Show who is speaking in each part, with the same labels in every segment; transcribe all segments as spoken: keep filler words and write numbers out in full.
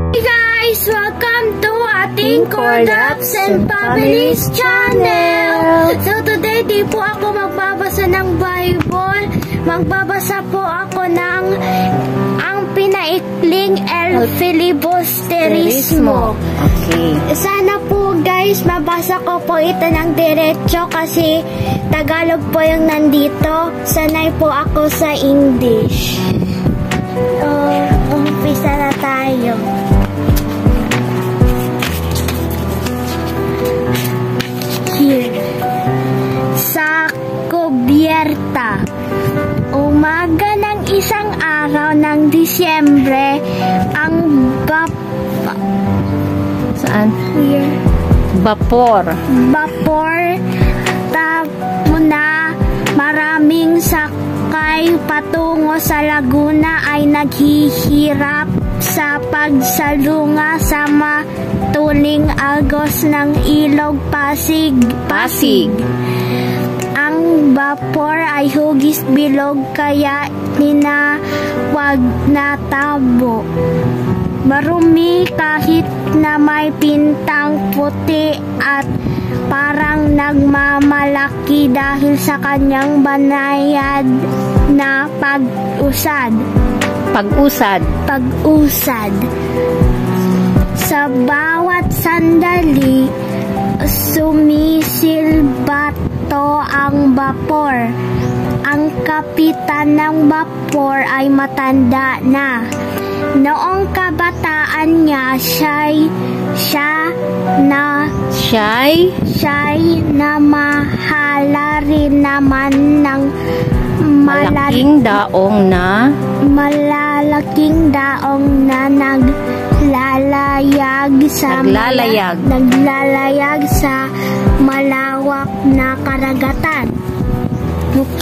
Speaker 1: Hey guys! Welcome to ating Cordaps and Families channel! So today, di po ako magbabasa ng Bible. Magbabasa po ako ng ang pinaikling El Filibusterismo.
Speaker 2: Okay.
Speaker 1: Sana po guys, mabasa ko po ito ng diretso kasi Tagalog po yung nandito. Sanay po ako sa English. So, umpisa na tayo. Here. Sa kubyerta. Umaga ng isang araw ng Disyembre, ang bap...
Speaker 2: Saan?
Speaker 1: Here.
Speaker 2: Vapor.
Speaker 1: Vapor. Tapo na maraming sakay patungo sa Laguna ay naghihirap sa pagsalunga sa matuling agos ng ilog Pasig.
Speaker 2: Pasig.
Speaker 1: Ang vapor ay hugis bilog kaya tinawag na tabo. Marumi kahit na may pintang puti at parang nagmamalaki dahil sa kanyang banayad na pag-usad.
Speaker 2: Pag-usad.
Speaker 1: Pag-usad. Sa bawat sandali, sumisilbato ang vapor. Ang kapitan ng vapor ay matanda na. Noong kabataan niya, siya'y siya na
Speaker 2: Siya'y
Speaker 1: siya'y na mahala rin naman ng
Speaker 2: malaking daong na
Speaker 1: malalaking daong na naglalayag sa
Speaker 2: Naglalayag.
Speaker 1: Mala, naglalayag sa malawak na karagatan. Oops.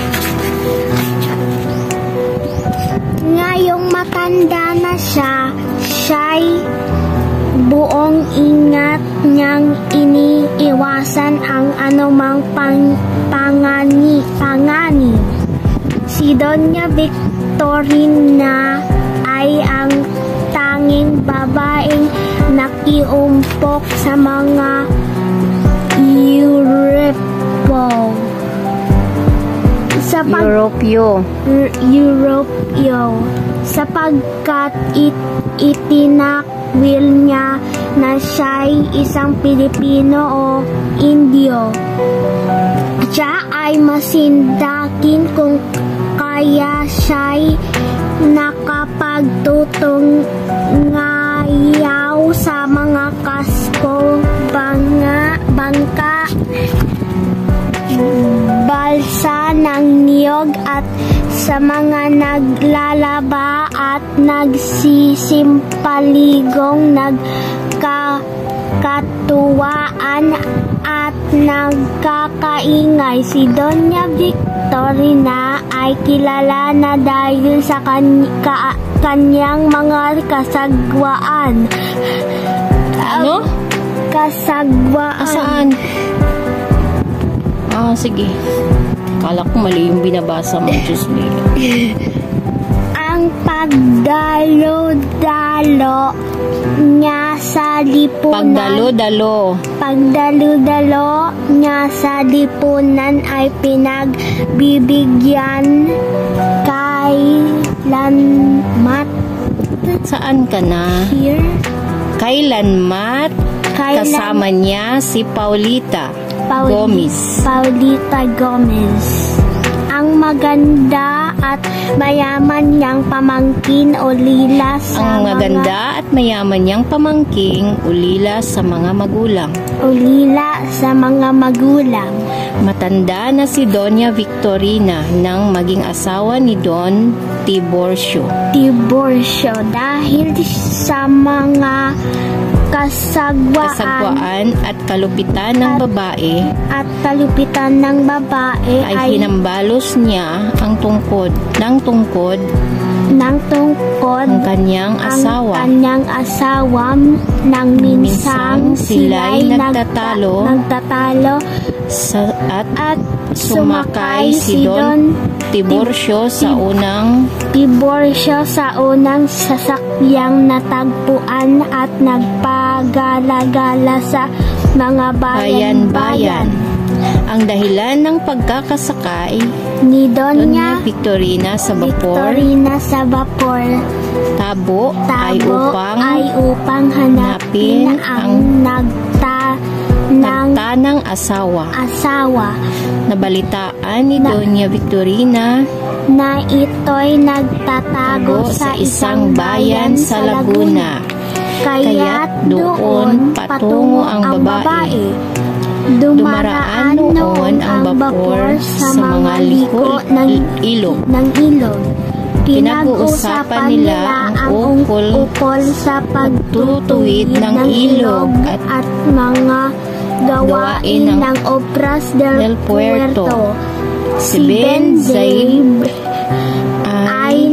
Speaker 1: Ngayong matanda na siya, siya'y buong ingat niyang iniiwasan ang anumang pang, pangani, pangani. Si Doña Victorina ay ang tanging babaeng nakiumpok sa mga Europo. Sa pag
Speaker 2: Europyo.
Speaker 1: Europyo sapagkat it, itinakwil niya na siya'y isang Pilipino o Indio. Siya ay masindakin kung kaya siya'y nakapagtutong ngayaw sa mga kasko, banga, bangka, balsa ng niyog at sa mga naglalaba at nagsisimpaligong nagkakatuwaan at nagkakaingay. Si Doña Victorina ay kilala na dahil sa kan ka kanyang mga kasagwaan.
Speaker 2: Ano?
Speaker 1: Kasagwaan.
Speaker 2: Saan? Ah, sige. Kala ko mali yung binabasa mo, Diyos me.
Speaker 1: Ang pagdalo-dalo niya sa lipunan.
Speaker 2: Pagdalo-dalo.
Speaker 1: Pagdalo-dalo niya sa lipunan ay pinagbibigyan kailanmat.
Speaker 2: Saan ka na?
Speaker 1: Here.
Speaker 2: Kailanmat
Speaker 1: Kailan,
Speaker 2: kasama niya si Paulita
Speaker 1: Pauli,
Speaker 2: Gomez.
Speaker 1: Paulita Gomez. Ang maganda at mayaman niyang pamangkin ulila sa
Speaker 2: Ang maganda
Speaker 1: mga,
Speaker 2: at mayaman niyang pamangking ulila sa mga magulang.
Speaker 1: ulila sa mga magulang.
Speaker 2: Matanda na si Doña Victorina nang maging asawa ni Don Tiburcio.
Speaker 1: Tiburcio dahil sa mga kasagwaan,
Speaker 2: kasagwaan at kalupitan ng
Speaker 1: at,
Speaker 2: babae
Speaker 1: at kalupitan ng babae
Speaker 2: ay,
Speaker 1: ay
Speaker 2: hinambalos niya ang tungkod ng tungkod
Speaker 1: ng tungkod
Speaker 2: ang kanyang asawa.
Speaker 1: Ang kanyang asawa nang minsang sila'y
Speaker 2: nagtatalo,
Speaker 1: nagtatalo
Speaker 2: sa, at,
Speaker 1: at
Speaker 2: sumakay si Don Tiburcio sa unang
Speaker 1: Tiburcio sa unang sasakyang natagpuan at nagpagala-gala sa mga bayan-bayan.
Speaker 2: Ang dahilan ng pagkakasakay
Speaker 1: ni Doña
Speaker 2: Victorina sa vapor,
Speaker 1: Victorina sa vapor
Speaker 2: tabo, ay
Speaker 1: Tabo
Speaker 2: upang
Speaker 1: ay upang hanapin
Speaker 2: hanapin
Speaker 1: ang
Speaker 2: ang
Speaker 1: nagta ng
Speaker 2: nagtanang asawa.
Speaker 1: asawa
Speaker 2: Nabalitaan ni
Speaker 1: Na-
Speaker 2: Doña Victorina
Speaker 1: na ito'y nagtatago sa isang bayan sa Laguna. Kaya't doon patungo ang babae. Dumaraan noon ang vapor sa mga liko ng
Speaker 2: ilog.
Speaker 1: ng ilog. Pinag-uusapan nila ang ukol ukol sa pagtutuwid ng ilog at, at mga gawain ng Obras del Puerto. Si Ben Zaib ay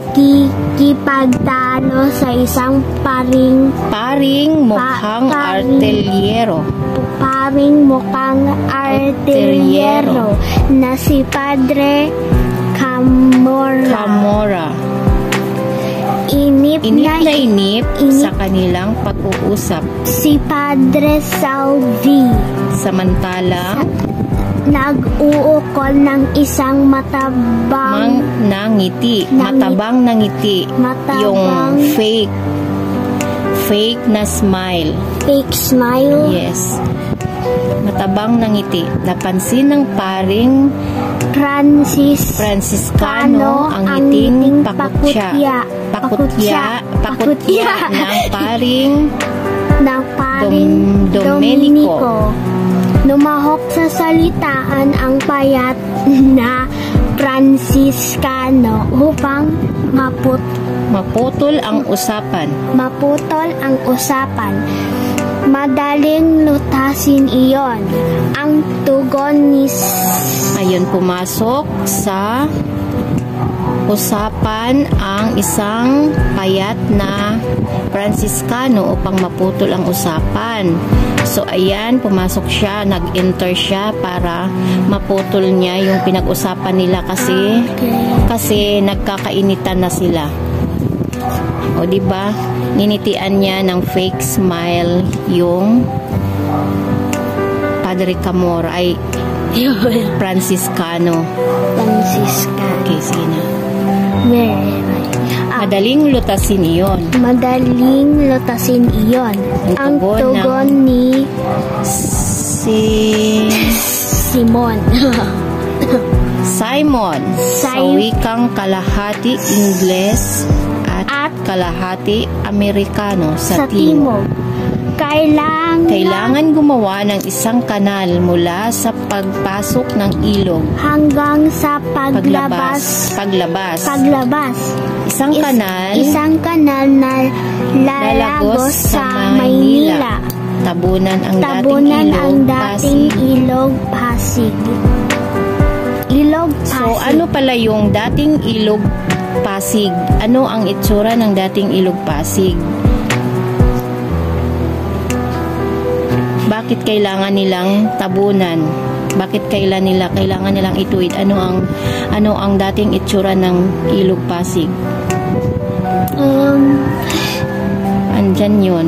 Speaker 1: nakikipagtalo sa isang paring
Speaker 2: Paring mukhang
Speaker 1: Pa-
Speaker 2: artelyero.
Speaker 1: paring mukhang artelyero na si Padre Camora.
Speaker 2: Camora.
Speaker 1: Inip,
Speaker 2: Inip
Speaker 1: na,
Speaker 2: na inip
Speaker 1: inip
Speaker 2: sa kanilang pag-uusap.
Speaker 1: si Padre Salvi.
Speaker 2: Samantala,
Speaker 1: Nag-uukol ng isang matabang
Speaker 2: mang nangiti.
Speaker 1: Nangiti.
Speaker 2: Matabang nangiti.
Speaker 1: Matabang-
Speaker 2: Yung fake. Fake na smile.
Speaker 1: fake smile.
Speaker 2: Yes. Matabang nangiti. Napansin ng paring
Speaker 1: Francis
Speaker 2: Franciscano ang ngiting pakutya. Pakutya. Pakutya ng paring
Speaker 1: ng paring
Speaker 2: Dom- Domenico.
Speaker 1: Domenico. Lumahok sa salitaan ang payat na Franciscano upang maput
Speaker 2: maputol ang usapan.
Speaker 1: maputol ang usapan. Madaling lutasin iyon. Ang tugon ni
Speaker 2: Ayun, pumasok sa usapan ang isang payat na Franciscano upang maputol ang usapan. So, ayan, pumasok siya, nag-enter siya para maputol niya yung pinag-usapan nila kasi kasi nagkakainitan na sila. O, di ba? Ninitian niya ng fake smile yung Padre Camora ay Franciscano.
Speaker 1: Francisca.
Speaker 2: Okay, sige na.
Speaker 1: Where am I? Ah,
Speaker 2: Madaling lutasin iyon.
Speaker 1: madaling lutasin iyon.
Speaker 2: Ang
Speaker 1: Ang
Speaker 2: tugon
Speaker 1: tugon ni
Speaker 2: Si
Speaker 1: Simon.
Speaker 2: Simon sa
Speaker 1: Sim-
Speaker 2: wikang kalahati Ingles at,
Speaker 1: At
Speaker 2: kalahati Amerikano sa,
Speaker 1: sa
Speaker 2: timog.
Speaker 1: timog. Kailangan,
Speaker 2: Kailangan gumawa ng isang kanal mula sa pagpasok ng ilog
Speaker 1: hanggang sa
Speaker 2: paglabas.
Speaker 1: paglabas.
Speaker 2: Paglabas.
Speaker 1: Paglabas.
Speaker 2: Isang
Speaker 1: Is-
Speaker 2: kanal
Speaker 1: Isang kanal na lalagos sa Maynila.
Speaker 2: Tabunan ang
Speaker 1: Tabunan
Speaker 2: dating
Speaker 1: ang
Speaker 2: ilog
Speaker 1: dating
Speaker 2: Pasig.
Speaker 1: ilog Pasig. Ilog Pasig.
Speaker 2: So ano pala yung dating ilog Pasig? Ano ang itsura ng dating ilog Pasig? Bakit kailangan nilang tabunan? Bakit kailan nila kailangan nilang ituwid? Ano ang ano ang dating itsura ng ilog Pasig?
Speaker 1: Um,
Speaker 2: Andyan yun.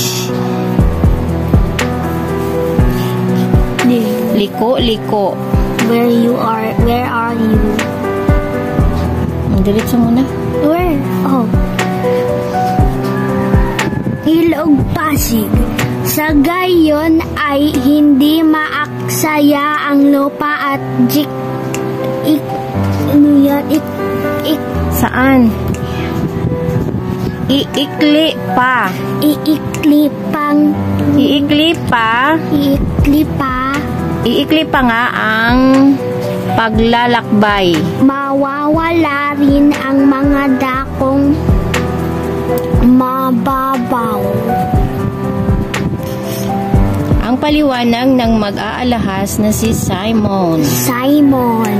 Speaker 2: Liko, liko.
Speaker 1: where you are, where are you?
Speaker 2: Ang diretso muna.
Speaker 1: Where? Oh. Ilog Pasig. Sa gayon ay hindi maaksaya ang lupa at jik ik ano yan ik ik
Speaker 2: Saan? Iikli pa.
Speaker 1: iikli pang
Speaker 2: Iikli pa.
Speaker 1: iikli pa
Speaker 2: Iikli pa nga ang paglalakbay.
Speaker 1: mawawala rin ang mga dakong mababaw.
Speaker 2: Ang paliwanag ng mag-aalahas na si Simon.
Speaker 1: Simon.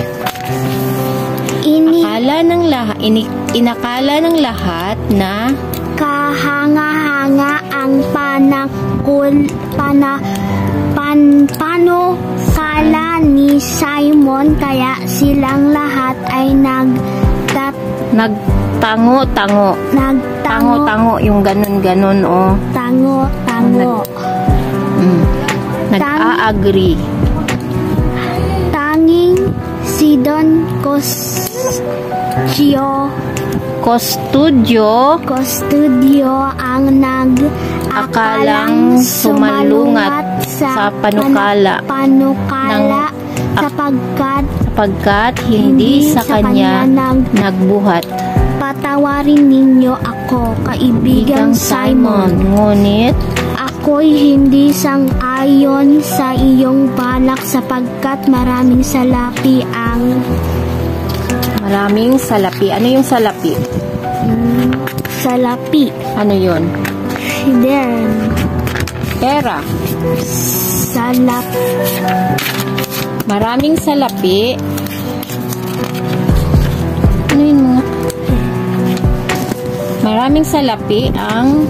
Speaker 1: Ini
Speaker 2: Akala ng lahat, ini, inakala ng lahat na
Speaker 1: kahanga-hanga ang panakul pana pan pano kala ni Simon, kaya silang lahat ay nagtat
Speaker 2: nagtango-tango.
Speaker 1: nagtango
Speaker 2: Tango-tango yung ganun-ganun, oh.
Speaker 1: tango-tango.
Speaker 2: Mm. Nag-a-agree.
Speaker 1: Tanging si Don Custodio
Speaker 2: Custodio
Speaker 1: Custodio ang nag-akalang sumalungat sa panukala, panukala
Speaker 2: ng,
Speaker 1: sapagkat,
Speaker 2: sapagkat hindi, hindi sa kanya, kanya nag, nagbuhat.
Speaker 1: Patawarin ninyo ako, kaibigang Simon,
Speaker 2: ngunit
Speaker 1: ako'y hindi sang-ayon sa iyong balak sapagkat maraming salapi ang
Speaker 2: maraming salapi. Ano yung salapi?
Speaker 1: Mm, salapi.
Speaker 2: Ano yun?
Speaker 1: Then,
Speaker 2: pera.
Speaker 1: Salap.
Speaker 2: Maraming salapi. Ano yun mga? Maraming salapi ang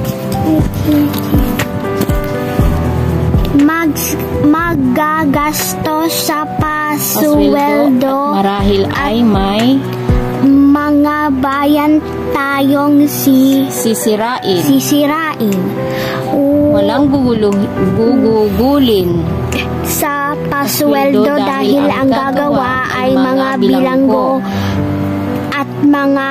Speaker 1: mag magagastos sa pasweldo
Speaker 2: marahil ay may
Speaker 1: mga bayan tayong si
Speaker 2: sisirain.
Speaker 1: Sisirain. O,
Speaker 2: walang gugulung, gugugulin
Speaker 1: sa pasweldo dahil, dahil ang gagawa ay mga bilanggo at mga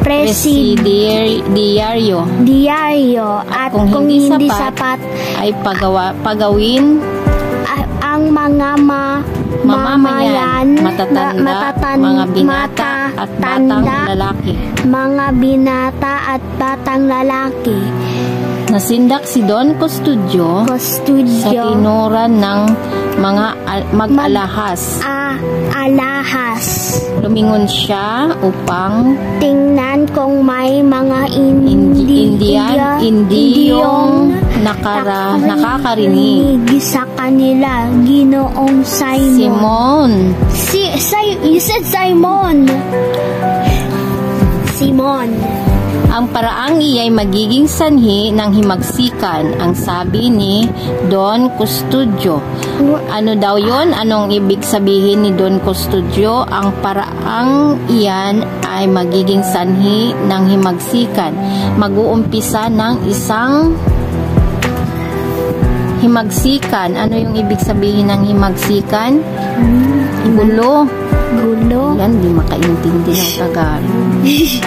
Speaker 1: presidiaryo diaryo at kung, kung hindi, hindi sapat, sapat
Speaker 2: ay pagawa, pagawin
Speaker 1: ang mga ma, mamamayan, matatanda, matatan,
Speaker 2: mga binata mata, at batang lalaki.
Speaker 1: Mga binata at batang lalaki.
Speaker 2: Nasindak si Don Custodio,
Speaker 1: Custodio
Speaker 2: sa tinuran ng mga mag-alahas.
Speaker 1: Mag, alahas.
Speaker 2: Lumingon siya upang
Speaker 1: tingnan kung may mga indi,
Speaker 2: Indian, Indiyong nakara, nakakarinig
Speaker 1: sa kanila. Ginoong Simon.
Speaker 2: Simon.
Speaker 1: Si, si, you said Simon. Simon.
Speaker 2: Ang paraang iya'y magiging sanhi ng himagsikan, ang sabi ni Don Custodio. Ano daw yon? Anong ibig sabihin ni Don Custodio? Ang paraang iyan ay magiging sanhi ng himagsikan. Mag-uumpisa ng isang himagsikan. Ano yung ibig sabihin ng himagsikan? Gulo.
Speaker 1: Gulo.
Speaker 2: Yan, di makaintindi ng Tagalog.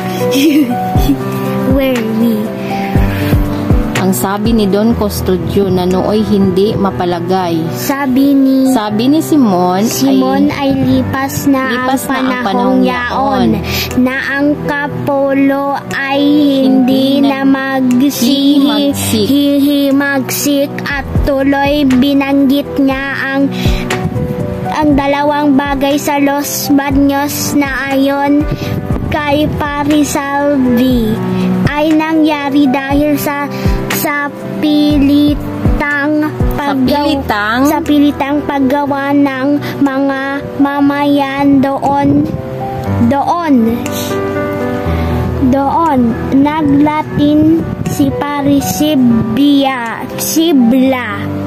Speaker 1: Where we?
Speaker 2: Ang sabi ni Don Custodio na nooy hindi mapalagay.
Speaker 1: Sabi ni
Speaker 2: Sabi ni Simon,
Speaker 1: Simon ay, ay lipas na
Speaker 2: lipas
Speaker 1: ang panahong,
Speaker 2: na ang panahong
Speaker 1: yaon na ang kapolo ay hindi, hindi na maghihimagsik at tuloy binanggit niya ang ang dalawang bagay sa Los Baños na ayon kay Parisalvi ay nangyari dahil sa sa pilitang paggaw,
Speaker 2: sa pilitang
Speaker 1: sa pilitang paggawa ng mga mamayan doon doon doon naglatin si Parisibia Sibla